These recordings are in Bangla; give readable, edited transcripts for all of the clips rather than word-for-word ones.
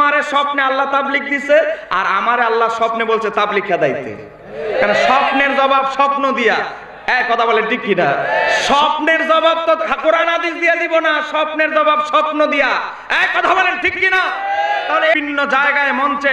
তোমারে স্বপ্নে আল্লাহ তাবলীগ দিছে আর আমারে আল্লাহ স্বপ্নে বলছে তাবলীগ খেদাইতে। কারণ স্বপ্নের জবাব স্বপ্ন দিয়া, কথা বলেন ঠিক কিনা? স্বপ্নের জবাব তো কোরআন হাদিস দিয়া দিব না, স্বপ্নের জবাব স্বপ্ন দিয়া, কথা বলেন ঠিক কিনা? তাহলে বিভিন্ন জায়গায় মঞ্চে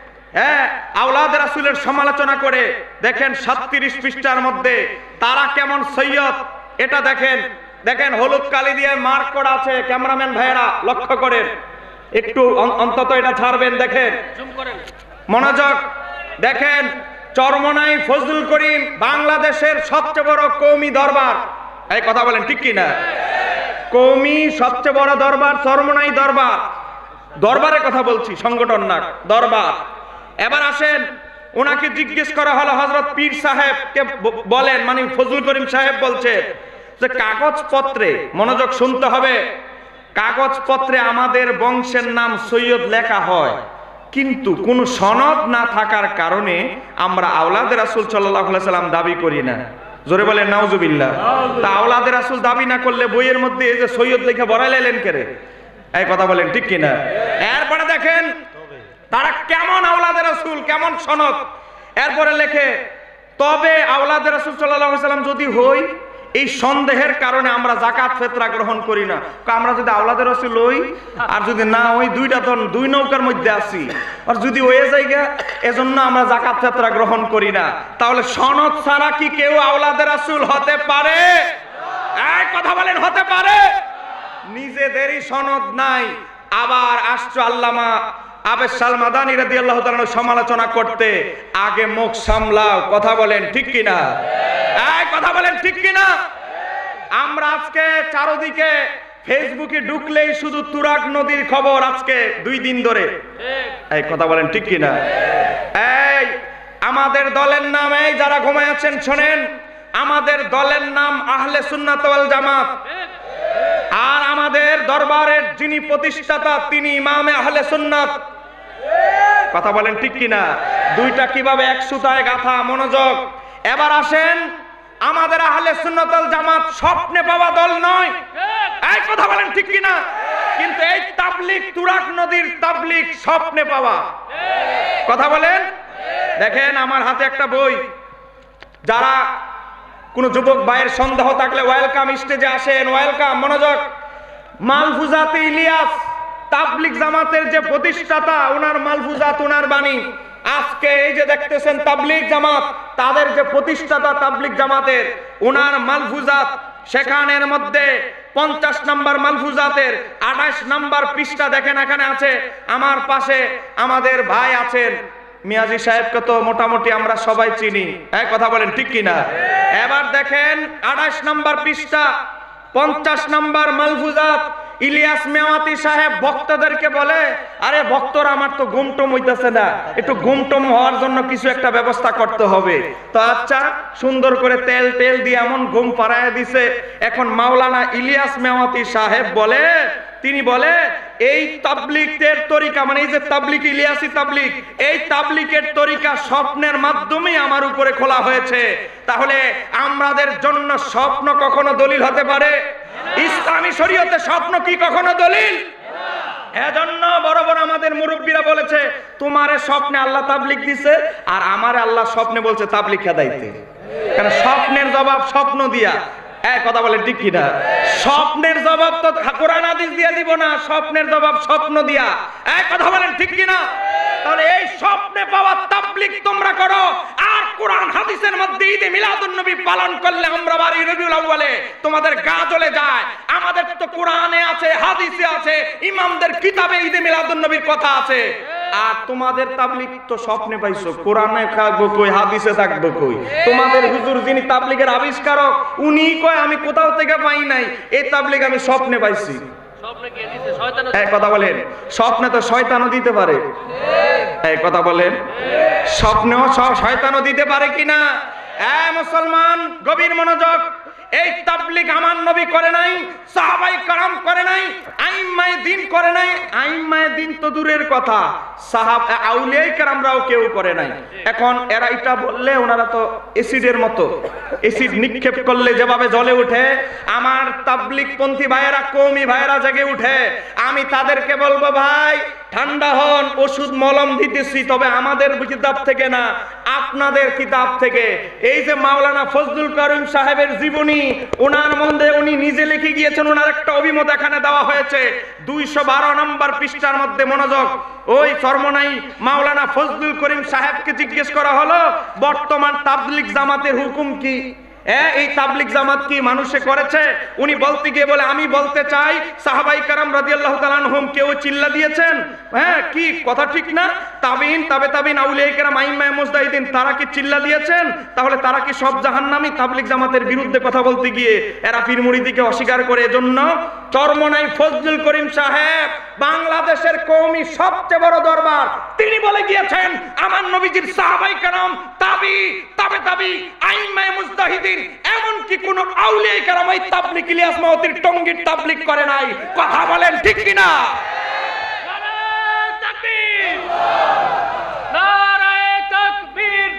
আওলাদ রাসূলের সমালোচনা করে দেখেন 37 পৃষ্ঠার মধ্যে তারা কেমন সৈয়দ এটা দেখেন। দেখেন হলুদ কালি দিয়ে মার্ক করা আছে, ক্যামেরাম্যান ভাইয়েরা লক্ষ্য করেন, একটু অন্তত এটা ছাড়বেন, দেখেন মনোযোগ। দেখেন চরমনাই ফজলুল করিম বাংলাদেশের সবচেয়ে বড় কওমি দরবার, এই কথা বলেন ঠিক কিনা? কওমি সবচেয়ে বড় দরবার চরমনাই দরবার, দরবারের কথা বলছি, সংগঠন না, দরবার। এবার আসেন, ওনাকে জিজ্ঞেস করা হলো হযরত পীর সাহেবকে বলেন, মানে ফজলুল করিম সাহেব বলছে যে কাগজপত্রে, মনোযোগ শুনতে হবে, কাগজপত্রে আমাদের বংশের নাম সৈয়দ লেখা হয়, কিন্তু কোন সনদ না থাকার কারণে আমরা আওলাদে রাসূল সাল্লাল্লাহু আলাইহি সাল্লাম দাবি করি না। জোরে বলেন নাউজুবিল্লাহ। তা আওলাদে রাসূল দাবি না করলে বইয়ের মধ্যে এই যে সৈয়দ লেখা বড়াইলেন করে, এই কথা বলেন ঠিক কিনা? এরপরে দেখেন তারা কেমন আওলাদে রাসূল, কেমন সনদ। এরপরে লেখে তবে আওলাদে রাসূল সাল্লাল্লাহু আলাইহি সাল্লাম যদি হই, এই সন্দেহের কারণে আমরা যাকাত ফিতরা গ্রহণ করি না। আমরা যদি আওলাদে রাসূল হই আর যদি না হই, দুইটা তো দুই নৌকার মধ্যে আছি, আর যদি হয়ে যায়গা এজন্য আমরা যাকাত ফিতরা গ্রহণ করি না। তাহলে সনদ ছাড়া কি কেউ আওলাদে রাসূল হতে পারে? এই কথা বলেন, হতে পারে? নিজেদেরই সনদ নাই, আবার আসছো আল্লামা আবেদ শাহ মাদানী রাদিয়াল্লাহু তাআলা সমালোচনা করতে, আগে মুখ সামলাও, কথা বলেন ঠিক কিনা? এই কথা বলেন ঠিক কিনা? আমরা আজকে চারদিকে ফেসবুকে ঢুকলেই শুধু তুরাগ নদীর খবর, আজকে 2 দিন ধরে, এই কথা বলেন ঠিক কিনা? এই আমাদের দলের নাম, এই যারা ঘুমায় আছেন শোনেন, আমাদের দলের নাম আহলে সুন্নাত ওয়াল জামাত, আর আমাদের দরবারের যিনি প্রতিষ্ঠাতা তিনি ইমামে আহলে সুন্নাত। কথা বলেন ঠিক কিনা? দুইটা কিভাবে এক সুতায় গাঁথা, মনোযোগ। এবার আসেন, আমাদের আহলে সুন্নাত ওয়াল জামাত স্বপ্নে পাওয়া দল নয়, এই কথা বলেন ঠিক কিনা? কিন্তু এই তাবলীগ, তুরাগ নদীর তাবলীগ স্বপ্নে পাওয়া, কথা বলেন। দেখেন আমার হাতে একটা বই, যারা কোন যুবক ভাইয়ের সন্দেহ থাকলে ওয়েলকাম, স্টেজে আসেন, ওয়েলকাম। মনোযোগ, মালফুজাতে ইলিয়াস, তাবলীগ জামাতের যে প্রতিষ্ঠাতা, ওনার মালফুজাত, ওনার বাণী। আজকে এই যে দেখতেছেন তাবলীগ জামাত, তাদের যে প্রতিষ্ঠাতা তাবলীগ জামাতের, ওনার মালফুজাত, সেখানের মধ্যে 50 নম্বর মালফুজাতের 28 নম্বর পৃষ্ঠা দেখেন, এখানে আছে। আমার পাশে আমাদের ভাই আছেন মিয়াজি সাহেবকে তো মোটামুটি আমরা সবাই চিনি, এক কথা বলেন ঠিক কিনা? এবার দেখেন 28 নম্বর পৃষ্ঠা 50 নম্বর মালফুজাত, ইলিয়াস মেওয়াতি সাহেব ভক্তদেরকে বলে, আরে ভক্তরা আমার তো ঘুমটম হইতেছে না, একটু ঘুমটম হওয়ার জন্য কিছু একটা ব্যবস্থা করতে হবে। তো আচ্ছা, সুন্দর করে তেল তেল দিয়ে এমন ঘুম পাড়ায় দিছে। এখন মাওলানা ইলিয়াস মেওয়াতি সাহেব বলে, তিনি বলে এই তাবলীগের তরিকা, মানে এই যে তাবলীগ, ইলিয়াসি তাবলীগ, এই তাবলীগের তরিকা স্বপ্নের মাধ্যমে আমার উপরে খোলা হয়েছে। তাহলে আমাদের জন্য স্বপ্ন কখনো দলিল হতে পারে? ইসলামী শরীয়তে স্বপ্ন কি কখনো দলিল? এজন্য বড় বড় আমাদের মুরব্বীরা বলেছে, তোমারে স্বপ্নে আল্লাহ তাবলীগ দিছে আর আমারে আল্লাহ স্বপ্নে বলছে তাবলীগ খেদাইতে। কারণ স্বপ্নের জবাব স্বপ্ন দিয়া, কথা বলেন ঠিক কিনা? স্বপ্নের জবাব তো কোরআন হাদিস দিয়ে দিব না, স্বপ্নের জবাব স্বপ্ন দিয়া, কথা বলেন ঠিক কিনা? তাহলে এই স্বপ্নে পাওয়া তাবলীগ তোমরা করো, আর কোরআন হাদিসের মধ্যে ঈদে মিলাদুন নবী পালন করলে আমরা বাড়ি রবিউল আউয়ালে তোমাদের গা জ্বলে যায়। আমাদের তো কোরআনে আছে, হাদিসে আছে, ইমামদের কিতাবে ঈদে মিলাদুন নবীর কথা আছে। আর তোমাদের তাবলীগ তো স্বপ্নে পাইছো, কোরআনে থাকবো কই, হাদিসে থাকবো কই? তোমাদের হুজুর যিনি তাবলীগের আবিষ্কারক, উনি কয় আমি কোথাও থেকে পাই নাই, এই তাবলীগ আমি স্বপ্নে পাইছি। কথা বলেন, স্বপ্নে তো শয়তানও দিতে পারে, কথা বলেন, স্বপ্নেও শয়তানও দিতে পারে কিনা? মুসলমান গভীর মনোযোগ। এই তাবলীগ আমার নবী করে নাই, সাহাবায়ে কেরাম করে নাই, আইম্মায়ে দ্বীন করে নাই। আইম্মায়ে দ্বীন তো দূরের কথা, সাহাবা আউলিয়ায়ে কেরামরাও কেউ করে নাই। এখন এরা এটা বললে ওনারা তো এসিডের মতো, এসিড নিক্ষেপ করলে যেভাবে জ্বলে ওঠে, আমার তাবলীগ পন্থী ভাইয়েরা, কওমি ভাইয়েরা জেগে উঠে। আমি তাদেরকে বলবো, ভাই ঠান্ডা হন, ওষুধ মলম দিতেছি, তবে আমাদের কিতাব থেকে না, আপনাদের কিতাব থেকে। এই যে মাওলানা ফজলুল করিম সাহেবের জীবনী, ওনার মধ্যে উনি নিজে লিখে গিয়েছেন, ওনার একটা অভিমত এখানে দেওয়া হয়েছে 212 নম্বর পৃষ্ঠার মধ্যে। মনোযোগ, ওই চরমনাই মাওলানা ফজলুল করিম সাহেবকে জিজ্ঞেস করা হলো, বর্তমান তাবলীগ জামাতের হুকুম কি? এই তাবলীগ জামাত কি মানুষে করেছে? উনি বলতে গিয়ে বলে, আমি বলতে চাই সাহাবায়ে কেরাম রাদিয়াল্লাহু তাআলা আনহুম কেউ চিল্লা দিয়েছেন? কি কথা ঠিক না? তাবিন, তাবে তাবিন, আউলিয়ায়ে কেরাম, আইম্মায়ে মুজতাহিদিন, তারা কি চিল্লা দিয়েছেন? তাহলে তারা কি সব জাহান্নামী? তাবলীগ জামাতের বিরুদ্ধে কথা বলতে গিয়ে এরা পীর মুরিদিকে অস্বীকার করে। এজন্য চরমনাই ফজলুল করিম সাহেব বাংলাদেশের কওমি সবচেয়ে বড় দরবার, তিনি বলে গিয়েছেন, আমার নবীজির সাহাবায়ে কেরাম, তাবি, তাবে তাবি, আইম্মায়ে মুজতাহিদিন, এমনকি কোন আউলিয়ায়ে কেরাম এই তাবলীগ ইলিয়াস মাওতির টঙ্গীর তাবলীগ করে নাই। কথা বলেন ঠিক কি না? নারায়ে তাকবীর, নারায়ে তাকবীর,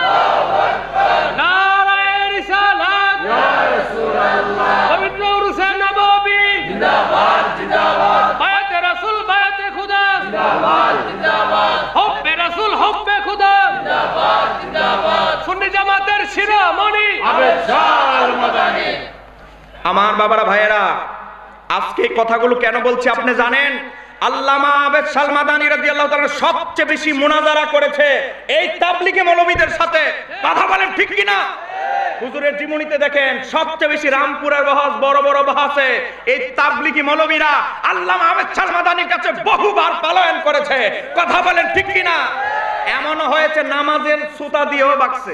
নারায়ে রিসালাত, ইয়া রাসূলুল্লাহ, পবিত্র উরুসে নববী, জিন্দাবাদ জিন্দাবাদ, বায়াতে রাসূল বায়াতে খুদা, জিন্দাবাদ জিন্দাবাদ, হুব্বে রাসূল হুব্বে খুদা, জিন্দাবাদ জিন্দাবাদ, সুন্নি জামাতের শিরোমণি আবেদ শাহ মাদানী। আমার বাবারা ভাইয়েরা, আজকে এই কথাগুলো কেন বলছি আপনি জানেন? আল্লামা আবেদ শাহ মাদানী রাদিয়াল্লাহু তাআলা সবচেয়ে বেশি মুনাজারা করেছে এই তাবলীগে মৌলবীদের সাথে। কথা বলেন ঠিক কি না? হুজুরের জীবনীতে দেখেন, সবচেয়ে বেশি রামপুরের বহস, বড় বড় বহসে এই তাবলীগী মৌলবীরা আল্লামা আবেদ শাহ মাদানীর কাছে বহুবার পলায়ন করেছে। কথা বলেন ঠিক কি না? এমনও হয়েছে নামাজের সুতা দিয়েও বাকছে।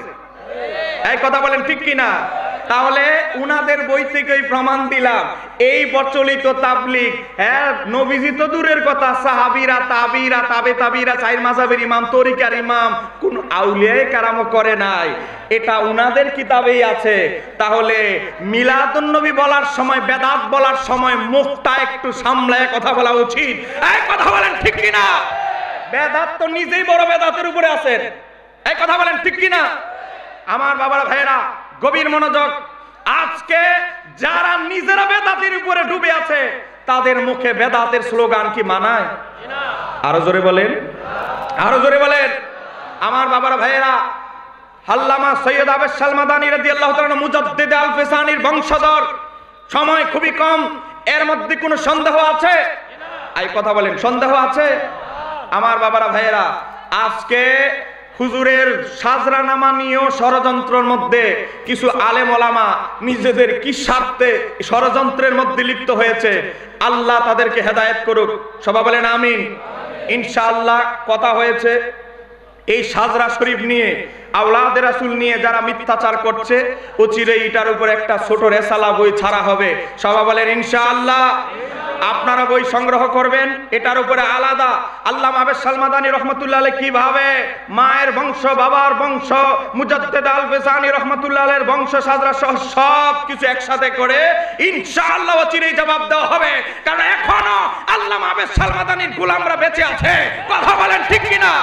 এই কথা বলেন ঠিক কি না? তাহলে উনাদের বই থেকেই প্রমাণ দিলাম, এই প্রচলিত তাবলীগ, নবীজি তো দূরের কথা, সাহাবীরা, তাবিরা, তাবে তাবিরা, চার মাযহাবের ইমাম, তরিকার ইমাম, কোন আউলিয়ায়ে কেরাম করে নাই। এটা উনাদের কিতাবেই আছে। তাহলে মিলাদুন নবী বলার সময়, বেদাত বলার সময় মুখটা একটু সামলায় কথা বলা উচিত। এই কথা বলেন ঠিক কি না? বেদাত তো নিজেই বড় বেদাতের উপরে আছেন। এই কথা বলেন ঠিক কি না? আমার বাবারা ভাইয়েরা, গভীর মনোযোগ। আজকে যারা নিজেরা বেদাতের উপরে ডুবে আছে, তাদের মুখে বেদাতের স্লোগান কি মানায়? আরো জোরে বলেন, আরো জোরে বলেন। আমার বাবারা ভাইয়েরা, আল্লামা সৈয়দ আবেদ শাহ মাদানী রাদিয়াল্লাহু তাআলা মুজাদ্দিদ আল ফিসানির বংশধর। সময় খুবই কম, এর মধ্যে কোনো সন্দেহ আছে? এই কথা বলেন, সন্দেহ আছে? আমার বাবারা ভাইয়েরা, আজকে হুজুরের সাজরানামা নিয়েও ষড়যন্ত্রের মধ্যে কিছু আলেম ওলামা নিজেদের কি স্বার্থে ষড়যন্ত্রের মধ্যে লিপ্ত হয়েছে। আল্লাহ তাদেরকে হেদায়েত করুক। সবাই বলেন আমিন। ইনশাআল্লাহ কথা হয়েছে এই সাজরা শরীফ নিয়ে, আওলাদে রাসূল নিয়ে যারা মিথ্যাচার করছে, অচিরেই এটার উপর একটা ছোট রেসালা বই ছাড়া হবে। সবাই বলেন ইনশাআল্লাহ। আপনারা বই সংগ্রহ করবেন, এটার উপরে আলাদা আল্লামা আবেদ শাহ মাদানী রাহমাতুল্লাহ আলাইহি কিভাবে মায়ের বংশ, বাবার বংশ, মুজাদ্দিদ আল ফিসানি রাহমাতুল্লাহ আলাইহির বংশ, সাজরা সহ সব কিছু একসাথে করে ইনশাআল্লাহ অচিরেই জবাব দেওয়া হবে। কারণ এখনো আল্লামা আবেদ শাহ মাদানীর গোলামরা বেঁচে আছে। কথা বলেন ঠিক কি না?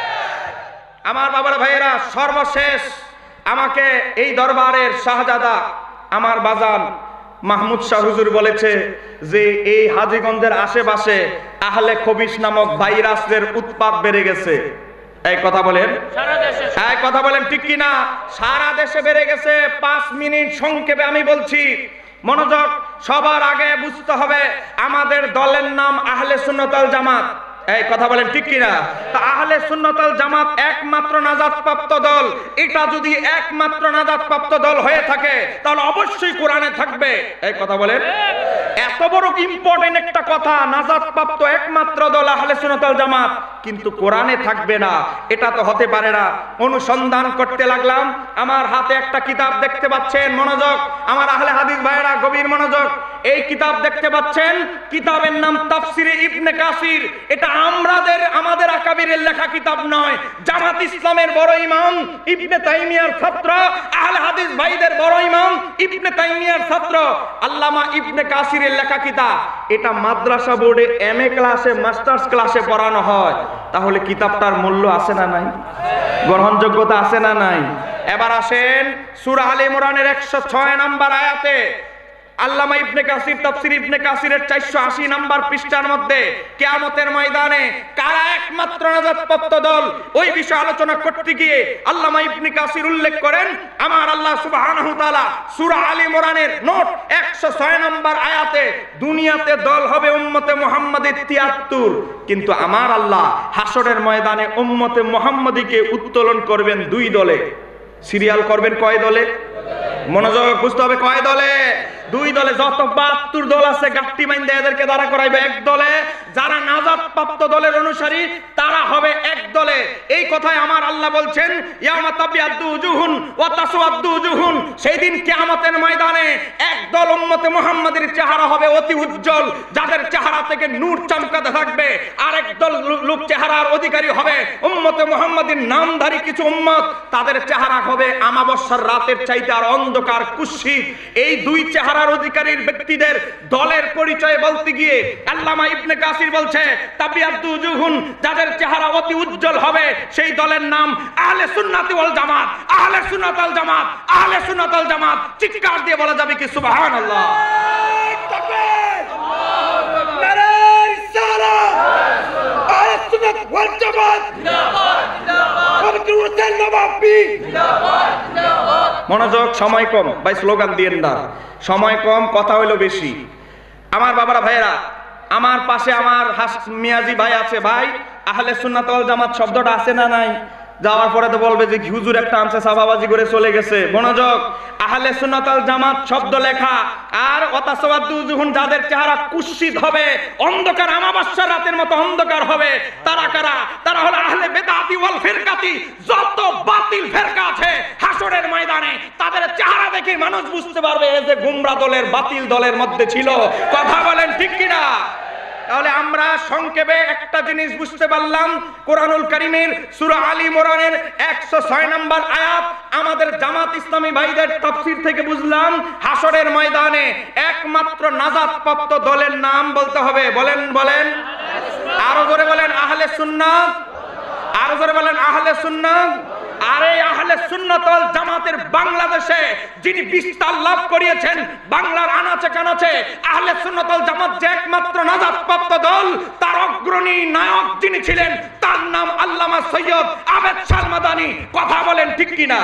আমার বাবার ভাইয়েরা, সর্বশেষ আমাকে এই দরবারের শাহজাদা আমার বাজান মাহমুদ শাহ হুজুর বলেছে যে এই হাজীগঞ্জের আশেপাশে আহলে খবিশ নামক ভাইরাসের উৎপাত বেড়ে গেছে। এই কথা বলেন, এই কথা বলেন ঠিক কি না? সারা দেশে বেড়ে গেছে। 5 মিনিট সংক্ষেপে আমি বলছি, মনোযোগ। সবার আগে বুঝতে হবে আমাদের দলের নাম আহলে সুন্নাত ওয়াল জামাত। এই কথা বলেন ঠিক কি না? তা আহলে সুন্নাত ওয়াল জামাত একমাত্র নাজাতপ্রাপ্ত দল। এটা যদি একমাত্র নাজাতপ্রাপ্ত দল হয়ে থাকে তাহলে অবশ্যই কোরআনে থাকবে। এই কথা বলেন। এত বড় ইম্পর্টেন্ট একটা কথা, নাজাতপ্রাপ্ত একমাত্র দল আহলে সুন্নাত ওয়াল জামাত, কিন্তু কোরআনে থাকবে না, এটা তো হতে পারে না। অনুসন্ধান করতে লাগলাম, আমার হাতে একটা কিতাব দেখতে পাচ্ছেন, মনোযোগ। আমার আহলে হাদিস ভাইয়েরা গভীর মনোযোগ। এই কিতাব দেখতে পাচ্ছেন, কিতাবের নাম তাফসিরে ইবনে কাসির। এটা আমাদের আকাবিরের লেখা কিতাব নয়, জামাত ইসলামের বড় ইমাম ইবনে তাইমিয়ার ছাত্র, আহলে হাদিস ভাইদের বড় ইমাম ইবনে তাইমিয়ার ছাত্র আল্লামা ইবনে কাসিরের লেখা কিতাব। এটা মাদ্রাসা বোর্ডে এমএ ক্লাসে, মাস্টার্স ক্লাসে পড়ানো হয়। তাহলে কিতাবটার মূল্য আছে না নাই? গ্রহণযোগ্যতা আছে না নাই? এবার আসেন সূরা আলে ইমরানের 106 নম্বর আয়াতে আল্লামা ইবনে কাসির তাফসীর ইবনে কাসিরের 480 নম্বর পৃষ্ঠার মধ্যে কিয়ামতের ময়দানে কারা একমাত্র নাজাতপ্রাপ্ত দল, ওই বিষয়ে আলোচনা করতে গিয়ে আল্লামা ইবনে কাসির উল্লেখ করেন, আমার আল্লাহ সুবহানাহু ওয়া তাআলা সূরা আলে ইমরানের নোট 106 নম্বর আয়াতে দুনিয়াতে দল হবে উম্মতে মুহাম্মাদের 73, কিন্তু আমার আল্লাহ হাসরের ময়দানে উম্মতে মুহাম্মাদীকে উত্তোলন করবেন 2 দলে। সিরিয়াল করবেন কয় দলে? মনোযোগ বুঝতে হবে, কয় দলে? 2 দলে। যত 72 দল আছে গাঁটটি বাইন্ধে এদেরকে দাঁড়া করাইবে 1 দলে। যারা নাজাত প্রাপ্ত দলের অনুসারী তারা হবে 1 দলে। এই কথাই আমার আল্লাহ বলছেন, ইয়ামা তাবিয়াদু উজুহুন ওয়া তাসওয়াদু উজুহুন, সেই দিন কিয়ামতের ময়দানে 1 দল উম্মতে মুহাম্মাদের চেহারা হবে অতি উজ্জ্বল, যাদের চেহারা থেকে নূর চমকাতে থাকবে। আরেক দল লোক চেহারার অধিকারী হবে উম্মতে মুহাম্মাদের নামধারী কিছু উম্মত, তাদের চেহারা হবে আমাবস্যার রাতের চাইতে আর অন্ধকার কুৎসিত। এই 2 চেহারার অধিকারীর ব্যক্তিদের দলের পরিচয় বলতে গিয়ে আল্লামা ইবনে কাসির বলছে, তাবিয়াদু উজুহুন, যাদের চেহারা অতি উজ্জ্বল হবে সেই দলের নাম আহলে সুন্নাত ওয়াল জামাত। আহলে সুন্নাত ওয়াল জামাত, আহলে সুন্নাত ওয়াল জামাত, চিৎকার দিয়ে বলা যাবে কি সুবহানাল্লাহ? তাকবীর, নারে রিসালাত, আহলে সুন্নাত ওয়াল জামাত জিন্দাবাদ, জিন্দাবাদ, পবিত্র হোসেন নবাবী জিন্দাবাদ, জিন্দাবাদ। মনোযোগ, সময় কম ভাই, স্লোগান দিয়েন না, সময় কম, কথা হইলো বেশি। আমার বাবারা ভাইয়েরা, আমার পাশে আমার মিয়াজি ভাই আছে। ভাই, আহলে সুন্নাত ওয়াল জামাত শব্দটা আছে না নাই? যাওয়ার পরে তো বলবে যে হুজুর একটা আনছে সাবাবাজি করে চলে গেছে। মনোযোগ, আহলে সুন্নাত ওয়াল জামাত শব্দ লেখা আর ওয়াতাসাওয়াদু উজুহুন, যাদের চেহারা কুৎসিত হবে, অন্ধকার আমাবস্যার রাতের মতো অন্ধকার হবে। তারা কারা? তারা হলো আহলে বিদআতি ওয়াল ফিরকাতি। যত বাতিল ফিরকা আছে হাসরের ময়দানে তাদের চেহারা দেখে মানুষ বুঝতে পারবে এই যে গুমরা দলের, বাতিল দলের মধ্যে ছিল। কথা বলেন ঠিক কিনা? তাহলে আমরা সংক্ষেপে একটা জিনিস বুঝতে পারলাম, কোরআনুল কারীমের সূরা আলী ইমরানের 106 নম্বর আয়াত আমাদের জামাত ইসলামী ভাইদের তাফসীর থেকে বুঝলাম, হাসরের ময়দানে একমাত্র নাজাতপ্রাপ্ত দলের নাম বলতে হবে। বলেন বলেন, আরো জোরে বলেন আহলে সুন্নাত, আরো জোরে বলেন আহলে সুন্নাত। আর এই আহলে সুন্নাত ওয়াল জামাতের বাংলাদেশে যিনি বিস্তার লাভ করিয়েছেন, বাংলার আনাচে কানাচে আহলে সুন্নাত ওয়াল জামাত যে একমাত্র নাজাতপ্রাপ্ত দল, তার অগ্রণী নায়ক যিনি ছিলেন তার নাম আল্লামা সৈয়দ আবেদ শাহ মাদানী। কথা বলেন ঠিক কিনা?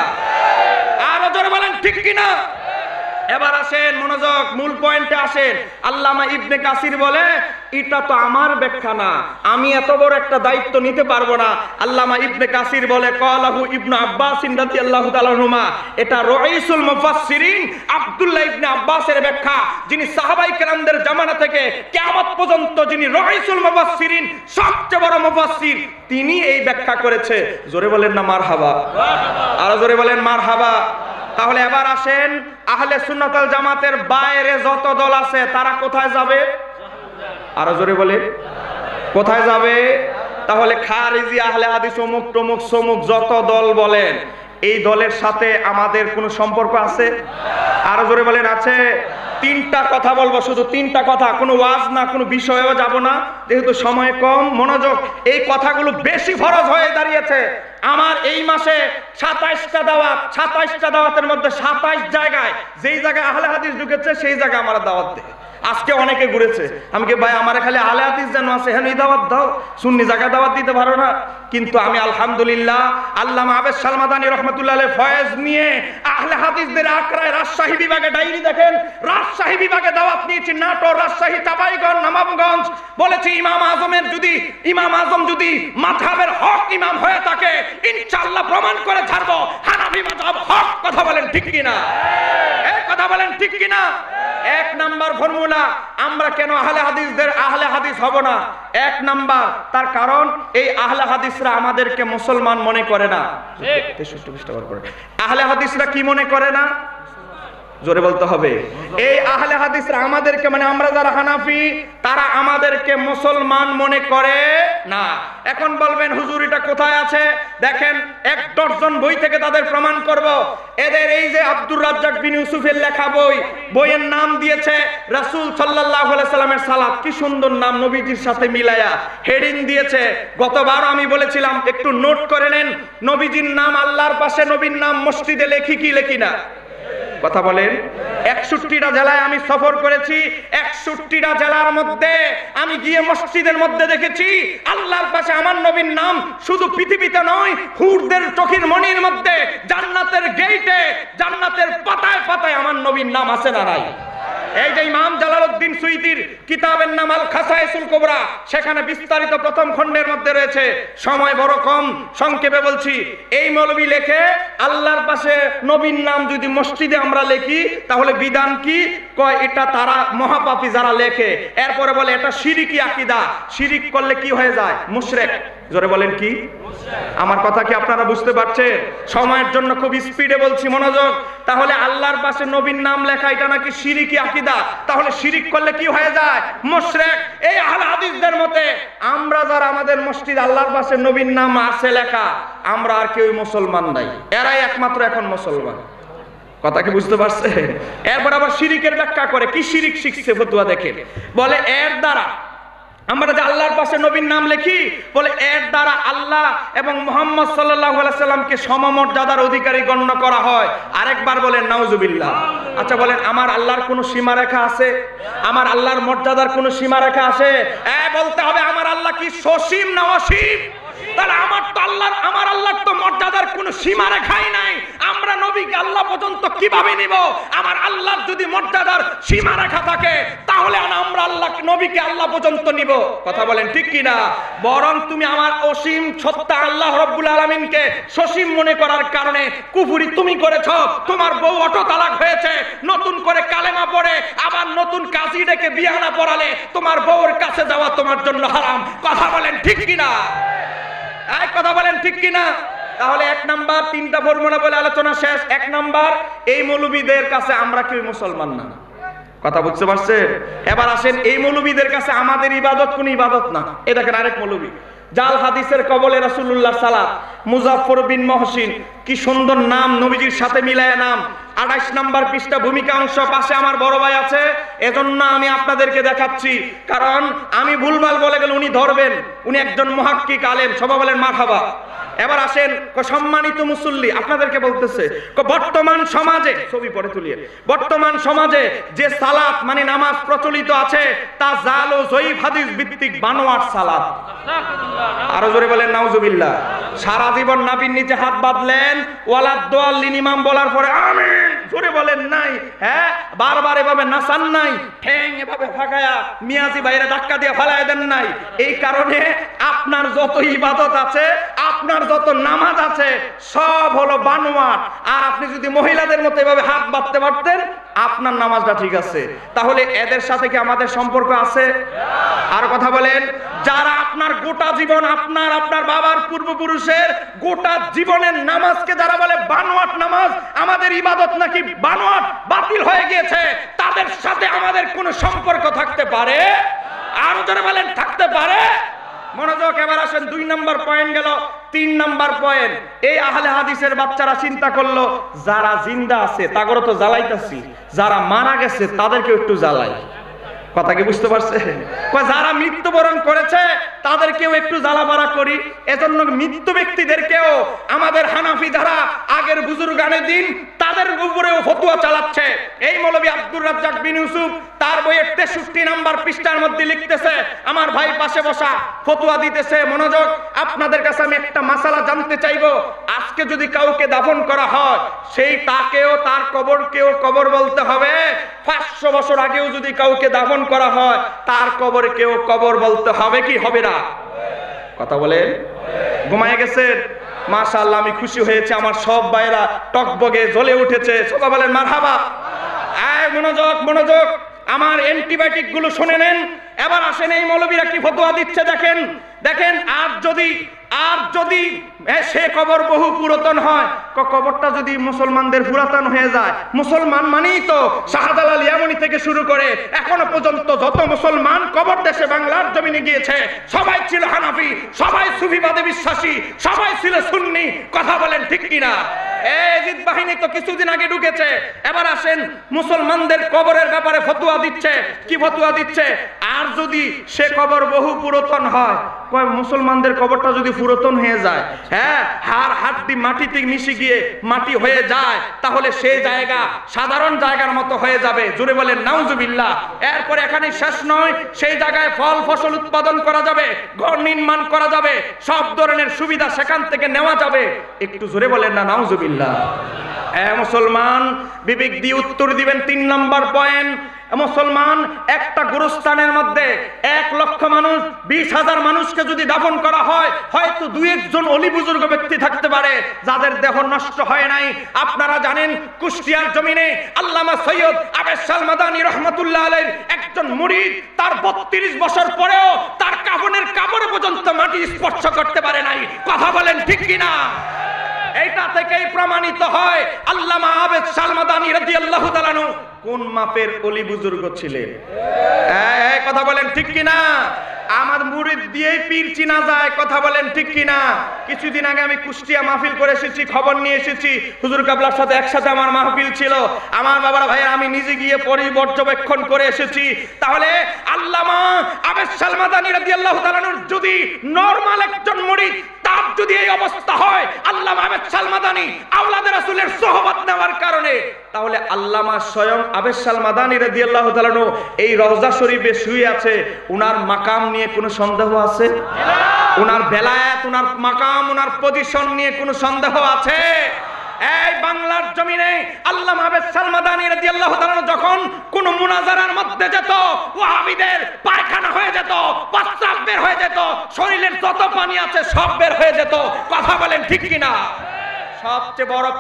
আরো জোরে বলেন ঠিক কিনা? এবার আসেন, মনোযোগ, মূল পয়েন্টে আসেন। আল্লামা ইবনে কাসির বলে, এটা তো আমার ব্যাখ্যা না, আমি এত বড় একটা দায়িত্ব নিতে পারবো না। আল্লামা ইবনে কাসির বলে, ক্বালাহু ইবনে আব্বাস রাদিয়াল্লাহু তাআলা আনহুমা, এটা রাইসুল মুফাসসিরিন আব্দুল্লাহ ইবনে আব্বাসের ব্যাখ্যা, যিনি সাহাবায়ে কেরামদের জামানা থেকে কিয়ামত পর্যন্ত যিনি রাইসুল মুফাসসিরিন, সবচেয়ে বড় মুফাসসির, তিনি এই ব্যাখ্যা করেছে। জোরে বলেন না মারহাবা? আরো জোরে বলেন মারহাবা। তাহলে এবার আসেন, আহলে সুন্নাত ওয়াল জামাতের বাইরে যত দল আছে তারা কোথায় যাবে? আরো জোরে বলে, কোথায় যাবে? তাহলে খারিজি, আহলে হাদিস, অমুক তমুক সমুক যত দল বলেন, এই দলের সাথে আমাদের কোনো সম্পর্ক আছে? আরো জোরে বলেন আছে? 3টা কথা বলবো, শুধু 3টা কথা, কোনো ওয়াজ না, কোনো বিষয়েও যাব না, যেহেতু সময় কম। মনোযোগ, এই কথাগুলো বেশি ফরজ হয়ে দাঁড়িয়েছে। আমার এই মাসে 27টা দাওয়াত, 27টা দাওয়াতের মধ্যে 27 জায়গায়, যেই জায়গায় আহলে হাদিস ঢুকেছে সেই জায়গায় আমার দাওয়াত দেয়। আজকে অনেকে ঘুরেছে, আমি কি ভাই আমার খালি আহলে হাদিস যেন আছে, হ্যাঁ দাওয়াত দাও, সুন্নি জায়গায় দাওয়াত দিতে পারো না? কিন্তু আমি আলহামদুলিল্লাহ আল্লামা আবেদ শাহ মাদানী রাহমাতুল্লাহ আলাইহি ফয়েজ নিয়ে আহলে হাদিসদের আকরায় রাজশাহী বিভাগে ডায়েরি দেখেন, রাজশাহী বিভাগে দাওয়াত নিয়েছি, নাটোর, রাজশাহী, চাঁপাইগঞ্জ, নবাবগঞ্জ। বলেছি ইমাম আজম যদি মাযহাবের হক ইমাম হয়ে থাকে ইনশাআল্লাহ প্রমাণ করে ছাড়বো হানাফি মাযহাব হক। কথা বলেন ঠিক কিনা? এই কথা বলেন ঠিক কিনা? 1 নাম্বার ফর্মুলা, আমরা কেন আহলে হাদিস হব না? 1 নাম্বার, তার কারণ এই আহলে হাদিসরা আমাদেরকে মুসলমান মনে করে না। আহলে হাদিসরা কি মনে করে না? জোরে বলতে হবে। এই আহলে হাদিসরা আমাদেরকে, মানে আমরা যারা হানাফি, তারা আমাদেরকে মুসলমান মনে করে না। এখন বলবেন হুজুর এটা কোথায় আছে? দেখেন, 1 ডজন বই থেকে তাদের প্রমাণ করব। এদের এই যে আব্দুর রাজ্জাক বিন ইউসুফের লেখা বই, বইয়ের নাম দিয়েছে রাসূল সাল্লাল্লাহু আলাইহি সাল্লামের সালাত। কি সুন্দর নাম, নবীজির সাথে মিলায়া হেডিং দিয়েছে। গতবার আমি বলেছিলাম একটু নোট করে নেন, নবীজির নাম আল্লাহর পাশে, নবীর নাম মসজিদে লেখি কি লেখি না? কথা বলেন। 61টা জেলায় আমি সফর করেছি, 61টা জেলার মধ্যে আমি গিয়ে মসজিদের মধ্যে দেখেছি আল্লাহর পাশে আমার নবীর নাম। শুধু পৃথিবীতে নয়, হুরদের চোখের মনির মধ্যে, জান্নাতের গেটে, জান্নাতের পাতায় পাতায় আমার নবীর নাম আছে না নাই? এই যে ইমাম জালালউদ্দিন সুয়ুতির কিতাবের নাম আল খাসায়েসুল কুবরা, সেখানে বিস্তারিত প্রথম খণ্ডের মধ্যে রয়েছে। সময় বড় কম, সংক্ষেপে বলছি। এই মৌলবী লেখে আল্লাহর পাশে নবীর নাম যদি মসজিদে আমরা লিখি তাহলে বিধান কি? কয় এটা তারা মহাপাপী যারা লেখে। এরপরে বলে এটা শিরকি আকীদা, শিরিক করলে কি হয়ে যায়? মুশরিক। জোরে বলেন কি? আমার কথা কি আপনারা বুঝতে পারছেন? সময়ের জন্য খুব স্পিডে বলছি, মনোযোগ। তাহলে আল্লাহর পাশে নবীর নাম লেখা এটা নাকি শিরকি আকীদা, তাহলে শিরিক করলে কি হয়ে যায়? মুশরিক। এই আহলে হাদিসদের মতে আমরা যারা আমাদের মসজিদ আল্লাহর পাশে নবীর নাম আছে লেখা, আমরা আর কেউ মুসলমান নাই, এরাই একমাত্র এখন মুসলমান। কথা কি বুঝতে পারছে? এরপর আবার শিরিকের ব্যাখ্যা করে। কি শিরিক শিখছে ফতুয়া দেখে, বলে এর দ্বারা আমরা যে আল্লাহর পাশে নবীর নাম লিখি, বলে এর দ্বারা আল্লাহ এবং মুহাম্মদ সাল্লাল্লাহু আলাইহি সাল্লামকে সমমর্যাদার অধিকারী গণ্য করা হয়। আরেকবার বলেন নাউজুবিল্লাহ। আচ্ছা বলেন, আমার আল্লাহর কোনো সীমারেখা আছে? আমার আল্লাহর মর্যাদার কোনো সীমারেখা আছে? বলতে হবে আমার আল্লাহ কি সসীম না অসীম? তাহলে আমার আল্লাহর তো মর্যাদার কোনো সীমারেখাই নাই। আমরা নবীকে আল্লাহ পর্যন্ত কিভাবে নিব? আমার আল্লাহর যদি মর্যাদার সীমারেখা থাকে তাহলে আমরা আল্লাহ নবীকে আল্লাহ পর্যন্ত নিব। কথা বলেন ঠিক কি না? বরং তুমি আমার অসীম সত্তা আল্লাহ রাব্বুল আলামিনকে সসীম মনে করার কারণে কুফরি তুমি করেছো। তোমার বউ অটো তালাক হয়েছে, নতুন করে কালেমা পড়ে আবার নতুন কাজী ডেকে বিয়ে না পড়ালে তোমার বউর কাছে যাওয়া তোমার জন্য হারাম। কথা বলেন ঠিক কি না? কথা বলেন ঠিক কিনা? তাহলে 1 নাম্বার, 3টা ফর্মুলা বলে আলোচনা শেষ। 1 নাম্বার, এই মৌলবীদের কাছে আমরা কেউ মুসলমান না। কথা বুঝতে পারছে? এবার আসেন, এই মৌলবীদের কাছে আমাদের ইবাদত কোন ইবাদত না। এই দেখেন আরেক মৌলবী, জাল হাদিসের কবলে রাসূলুল্লাহ সালাত, মুজাফফর বিন মহসিন। কি সুন্দর নাম, নবীজির সাথে মিলায়া নাম। 28 নাম্বার পৃষ্ঠা ভূমিকা অংশ, পাশে আমার বড় ভাই আছে, এজন্য আমি আপনাদেরকে দেখাচ্ছি। কারণ আমি ভুলভাল বলে গেলে উনি ধরবেন। উনি একজন মুহাক্কিক আলেম, সবাই বলেন মারহাবা। এবার আসেন, সম্মানিত মুসল্লি, আপনাদেরকে বলতেছে বর্তমান সমাজে, ছবি পরে তুলিয়ে, বর্তমান সমাজে যে সালাত মানে নামাজ প্রচলিত আছে তা জাল ও জয়ীফ হাদিস ভিত্তিক বানোয়াট সালাত। আরো জোরে বলেন নাউজুবিল্লাহ। সারা জীবন নাবির নিচে হাত বাঁধলেন, ওয়ালাদ দোয়াল্লিন ইমাম বলার পরে আমিন জোরে বলেন নাই, বারবার এভাবে নাচান নাই, ঠ্যাং এভাবে ফাঁকায়া মিয়াজি বাইরে ধাক্কা দিয়ে ফালায় দেন নাই। এই কারণে আপনার যত ইবাদত আছে, আপনার যত নামাজ আছে, সব হলো বানোয়াট। আর আপনি যদি মহিলাদের মতো এভাবে হাত বাঁধতে পারতেন, আপনার নামাজটা ঠিক আছে। তাহলে এদের সাথে কি আমাদের সম্পর্ক আছে? আর কথা বলেন, যারা আপনার গোটা জীবন, আপনার বাবার পূর্বপুরুষের গোটা জীবনের নামাজকে যারা বলে বানোয়াট নামাজ, আমাদের ইবাদত নাকি বানোয়াট, বাতিল হয়ে গিয়েছে, তাদের সাথে আমাদের কোনো সম্পর্ক থাকতে পারে? আর যারা বলেন থাকতে পারে? মনোযোগ। এবার আসেন, 2 নাম্বার পয়েন্ট গেল। 3 নাম্বার পয়েন্ট, এই আহলে হাদিসের বাচ্চারা চিন্তা করলো যারা জিন্দা আছে তাগরও তো জ্বালাইতাছি, যারা মারা গেছে তাদেরকে একটু জ্বালাই। কথা কি বুঝতে পারছে? যারা মৃত্যুবরণ করেছে তাদেরকেও একটু জ্বালাপাড়া করি। এজন্য মৃত্যু ব্যক্তিদেরকেও আমাদের হানাফি যারা আগের বুজুর্গানের দিন, তাদের উপরেও ফতোয়া চালাচ্ছে। এই মৌলবী আব্দুর রাজ্জাক বিন ইউসুফ তার বইয়ের 63 নাম্বার পৃষ্ঠার মধ্যে লিখতেছে, আমার ভাই পাশে বসা ফতোয়া দিতেছে। মনোযোগ, আপনাদের কাছে আমি একটা মাসালা জানতে চাইবো। আজকে যদি কাউকে দাফন করা হয়, সেই তাকেও তার কবরকেও কবর বলতে হবে। 500 বছর আগেও যদি কাউকে দাফন করা হয়, তার কবরকেও কবর বলতে হবে কি হবে না? কথা বলেন। ঘুমায় গেছেন? মাশাআল্লাহ, আমি খুশি হয়েছে, আমার সব ভাইরা টকবগে জ্বলে উঠেছে, সবাই বলেন মারহাবা। মনোযোগ মনোযোগ, আমার অ্যান্টিবায়োটিক গুলো শুনে নেন। এবার আসেন, এই মৌলবীরা কি ফতোয়া দিচ্ছে দেখেন। দেখেন, আর যদি আর যদি সে কবর বহু পুরাতন হয়, কবরটা যদি মুসলমানদের পুরাতন হয়ে যায়, মুসলমান মানেই তো শাহজালাল ইয়ামানি থেকে শুরু করে এখনো পর্যন্ত যত মুসলমান কবর দেশে বাংলার জমিনে গিয়েছে সবাই ছিল হানাফি, সবাই সুফিবাদে বিশ্বাসী, সবাই ছিল সুন্নি। কথা বলেন ঠিক কিনা? এজিদ বাহিনী তো কিছুদিন আগে ঢুকেছে। এবার আসেন মুসলমানদের কবরের ব্যাপারে ফতোয়া দিচ্ছে। কি ফতোয়া দিচ্ছে? আর যদি সে কবর বহু পুরাতন হয়, কয় মুসলমানদের কবরটা যদি পুরাতন হয়ে যায়, হ্যাঁ, হাড় হাড্ডি মাটিতে মিশে গিয়ে মাটি হয়ে যায়, তাহলে সেই জায়গা সাধারণ জায়গার মতো হয়ে যাবে। জোরে বলেন নাউজুবিল্লাহ। এরপরে এখানে শেষ নয়, সেই জায়গায় ফল ফসল উৎপাদন করা যাবে, ঘর নির্মাণ করা যাবে, সব ধরনের সুবিধা সেখান থেকে নেওয়া যাবে। একটু জোরে বলেন না নাউজুবিল্লাহ। মুসলমান বিবেক দিয়ে উত্তর দিবেন। 3 নম্বর পয়েন্ট, মুসলমান একটা গুরুস্থানের মধ্যে 1 লক্ষ মানুষ, 20,000 মানুষকে যদি দাফন করা হয়, হয়তো 2-1 জন অলি বুজুর্গ ব্যক্তি থাকতে পারে যাদের দেহ নষ্ট হয় নাই। আপনারা জানেন কুষ্টিয়ার জমিনে আল্লামা সৈয়দ আবেদ শাহ মাদানী রহমাতুল্লাহ আলাইহির একজন মুরিদ, তার 32 বছর পরেও তার কাফনের কাপড় পর্যন্ত মাটি স্পর্শ করতে পারে নাই। কথা বলেন ঠিক কিনা? এইটা থেকেই প্রমাণিত হয় আল্লামা আবেদ শাহ মাদানী রাদিয়াল্লাহু তাআলা আনহু কোন মাপের অলি বুজুর্গ ছিলেন। কথা বলেন ঠিক কিনা? আমার মুরিদ দিয়েই পীর চিনা যায়। কথা বলেন ঠিক কিনা? কিছুদিন আগে আমি কুষ্টিয়া মাহফিল করে এসেছি, খবর নিয়ে এসেছি। হুজুর কাবলার সাথে একসাথে আমার মাহফিল ছিল। আমার বাবার ভাই আমি নিজে গিয়ে পর্যবেক্ষণ করে এসেছি। তাহলে আল্লামা আবেদ শাহ মাদানী রাদিয়াল্লাহু তাআলা আনহু যদি নরমাল একজন মুরিদ, তার যদি এই অবস্থা হয় আল্লামা আবেদ শাহ মাদানী আওলাদে রাসূলের সোহবত নেওয়ার কারণে, তাহলে আল্লামা স্বয়ং আবেদ শাহ মাদানী রাদিয়াল্লাহু তাআলা আনহু এই রওজা শরীফে শুয়ে আছে। উনার মাকাম নিয়ে কোনো সন্দেহ আছে? উনার বেলায়েত, উনার মাকাম, উনার পজিশন নিয়ে কোনো সন্দেহ আছে? এই বাংলার জমিনে আল্লামা আবেদ শাহ মাদানী রাদিয়াল্লাহু তাআলা যখন কোন মুনাজারার মধ্যে যেত, ওয়াহাবিদের পায়খানা হয়ে যেত, প্রস্রাব বের হয়ে যেত, শরীরের যত পানি আছে সব বের হয়ে যেত। কথা বলেন ঠিক কিনা? সবচেয়ে বড়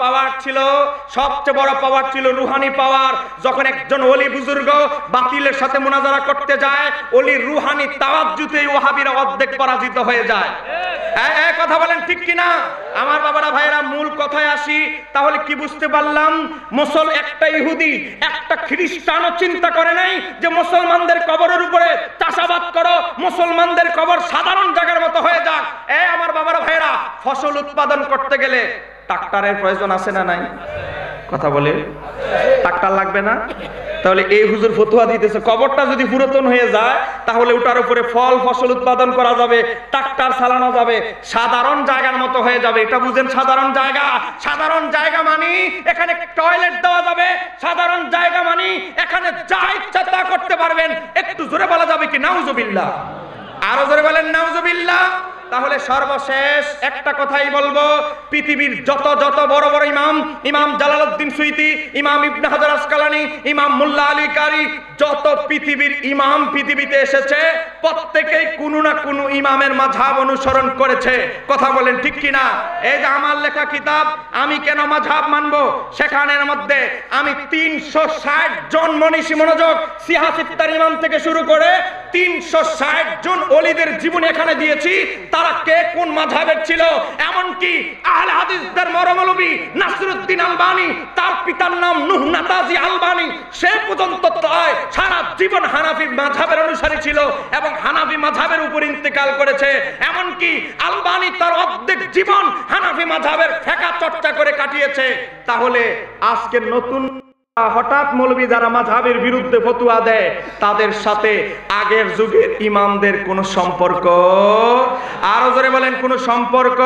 পাওয়ার ছিল রুহানি পাওয়ার। যখন একজন ওলি বুজুর্গ বাতিলের সাথে মুনাজারা করতে যায়, ওলির রুহানি তাওয়াজ্জুতেই ওয়াহাবিরা অর্ধেক পরাজিত হয়ে যায়। কথা বলেন ঠিক কিনা? আমার বাবারা ভাইরা, মূল কথায় আসি। তাহলে কি বুঝতে পারলাম? একটা ইহুদি, একটা খ্রিস্টানও চিন্তা করে নাই যে মুসলমানদের কবরের উপরে চাষাবাদ করো, মুসলমানদের কবর সাধারণ জায়গার মতো হয়ে যাক। আমার বাবারা ভাইরা, ফসল উৎপাদন করতে গেলে ট্রাক্টরের প্রয়োজন আছে না নাই? কথা বলে, ট্রাক্টর লাগবে না? তাহলে এই হুজুর ফতোয়া দিতেছে কবরটা যদি পুরাতন হয়ে যায়, তাহলে ওটার উপরে ফল ফসল উৎপাদন করা যাবে, ট্রাক্টর চালানো যাবে, সাধারণ জায়গার মতো হয়ে যাবে। এটা বুঝেন সাধারণ জায়গা? সাধারণ জায়গা মানে এখানে টয়লেট দেওয়া যাবে, সাধারণ জায়গা মানে এখানে যা ইচ্ছা তা করতে পারবেন। একটু জোরে বলা যাবে কি নাউজুবিল্লাহ? আরো জোরে বলেন নাউজুবিল্লাহ। তাহলে সর্বশেষ একটা কথাই বলবো, পৃথিবীর যত বড় বড় ইমাম জালালউদ্দিন সুয়ুতি, ইমাম ইবনে হাজার আসকালানি, ইমাম মোল্লা আলী কারি, যত পৃথিবীর ইমাম পৃথিবীতে এসেছে, প্রত্যেকেই কোনো না কোনো ইমামের মাযহাব অনুসরণ করেছে। কথা বলেন ঠিক কিনা? এই যে আমার লেখা কিতাব আমি কেন মাযহাব মানবো, সেখানের মধ্যে আমি 360 জন মনীষী, মনোযোগ, সিহাসিত্তার ইমাম থেকে শুরু করে 360 জন ওলিদের জীবন এখানে দিয়েছি। তারা কে কোন মাযহাবের ছিল, এমনকি আহলে হাদিসদের মরমৌলবী নাসিরউদ্দিন আলবানী, তার পিতার নাম নূহ নাতাজি আলবানী, সে পর্যন্ত সারা জীবন হানাফি মাযহাবের অনুসারী ছিল এবং হানাফি মাযহাবের উপর ইন্তেকাল করেছে। এমনকি আলবানী তার অর্ধেক জীবন হানাফি মাযহাবের ফিকহ চর্চা করে কাটিয়েছে। তাহলে আজকে নতুন হঠাৎ মৌলবী যারা মাযহাবের বিরুদ্ধে ফতোয়া দেয়, তাদের সাথে আগের যুগের ইমামদের কোনো সম্পর্ক? আরো জোরে বলেন, কোনো সম্পর্ক?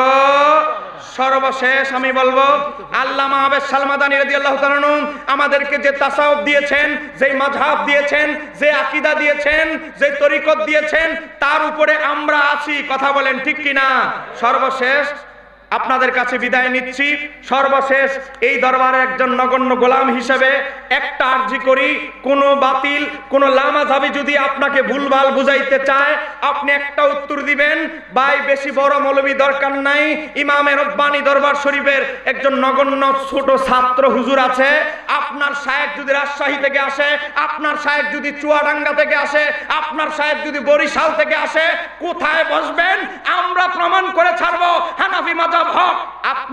সর্বশেষ আমি বলবো, আল্লামা আবেদ শাহ মাদানী রাদিয়াল্লাহু তাআলা আনহু আমাদেরকে যে তাসাউফ দিয়েছেন, যে মাযহাব দিয়েছেন, যে আকীদা দিয়েছেন, যে তরিকত দিয়েছেন, তার উপরে আমরা আছি। কথা বলেন ঠিক কিনা? সর্বশেষ আপনাদের কাছে বিদায় নিচ্ছি। সর্বশেষ এই দরবারে একজন নগণ্য গোলাম হিসেবে একটা আরজি করি, কোন বাতিল, কোন লামাযহাবী যদি আপনাকে ভুলভাল বুঝাইতে চায়, আপনি একটা উত্তর দিবেন, ভাই বেশি বড় মৌলবী দরকার নাই, ইমামে রব্বানী দরবার শরীফের একজন নগণ্য ছোট ছাত্র হুজুর আছে। আপনার শায়েখ যদি রাজশাহী থেকে আসে, আপনার শায়েখ যদি চুয়াডাঙ্গা থেকে আসে, আপনার শায়েখ যদি বরিশাল থেকে আসে, কোথায় বসবেন আমরা প্রমাণ করে ছাড়ব।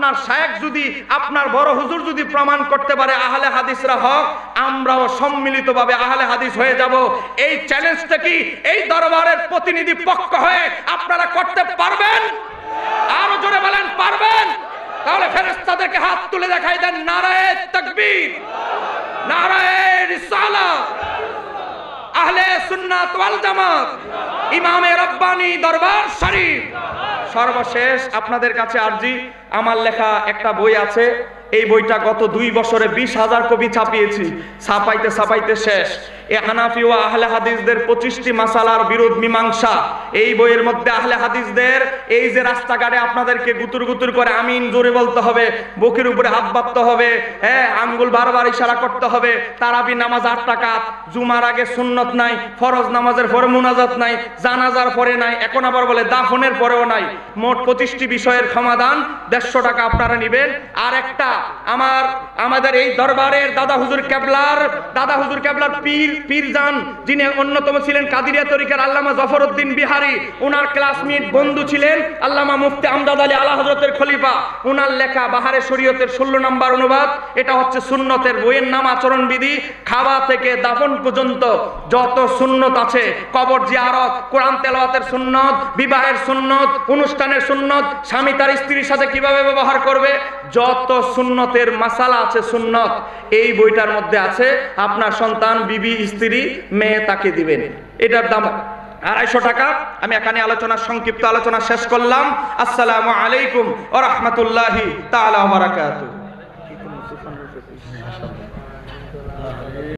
আপনার শায়েখ যদি, আপনার বড় হুজুর যদি প্রমাণ করতে পারে আহলে হাদিসরা হক, আমরাও সম্মিলিতভাবে আহলে হাদিস হয়ে যাব। এই চ্যালেঞ্জটা কি এই দরবারের প্রতিনিধি পক্ষ হয়ে আপনারা করতে পারবেন? আরো জোরে বলেন, পারবেন? তাহলে ফেরেশতাদেরকে হাত তুলে দেখাই দেন, নারায়ে তাকবীর, নারায়ে রিসালাত, আহলে সুন্নাত ওয়াল জামাত, ইমামে রব্বানি দরবার শরীফ। সর্বশেষ আপনাদের কাছে আরজি, আমার লেখা একটা বই আছে, এই বইটা গত 2 বছরে 20,000 কপি ছাপিয়েছি, ছাপাইতে ছাপাইতে শেষ। এ হানাফি ও আহলে হাদিসদের 25টি মাসালার বিরোধ মীমাংসা। এই বইয়ের মধ্যে আহলে হাদিসদের এই যে রাস্তাঘাটে আপনাদেরকে গুতুর গুতুর করে আমিন জোরে বলতে হবে, বুকের উপরে হাত বাঁধতে হবে, হ্যাঁ আঙ্গুল বারবার ইশারা করতে হবে, তারাবি নামাজ 8 রাকাত, জুমার আগে সুন্নত নাই, ফরজ নামাজের পরে মুনাজাত নাই, জানাজার পরে নাই, এখন আবার বলে দাফনের পরেও নাই। মোট 25টি বিষয়ের সমাধান, 150 টাকা আপনারা নেবেন। আর একটা আমাদের এই দরবারের দাদা হুজুর কেবলার পীরজান, যিনি অন্যতম ছিলেন কাদিরিয়া তরিকার আল্লামা জফরউদ্দিন বিহারী, ওনার ক্লাসমেট বন্ধু ছিলেন আল্লামা মুফতি আমজাদ আলী আলা হযরতের খলিফা, ওনার লেখা বাহারে শরীয়তের 16 নম্বর অনুবাদ। এটা হচ্ছে সুন্নতের বইয়ের নাম, আচরণ বিধি। খাওয়া থেকে দাফন পর্যন্ত যত সুন্নত আছে, কবর জিয়ারত, কোরআন তেলাওয়াতের সুন্নত, বিবাহের সুন্নত, অনুষ্ঠানের সুন্নত, স্বামী তার স্ত্রীর সাথে কিভাবে ব্যবহার করবে, যত সুন্নতের মাসালা আছে সুন্নত, এই বইটার মধ্যে আছে। আপনার সন্তান, বিবি, স্ত্রী, মেয়ে তাকে দিবেন। এটার দাম 250 টাকা। আমি এখানে সংক্ষিপ্ত আলোচনা শেষ করলাম। আসসালামু আলাইকুম ওয়া রাহমাতুল্লাহি তাআলা ওয়া বারাকাতুহু।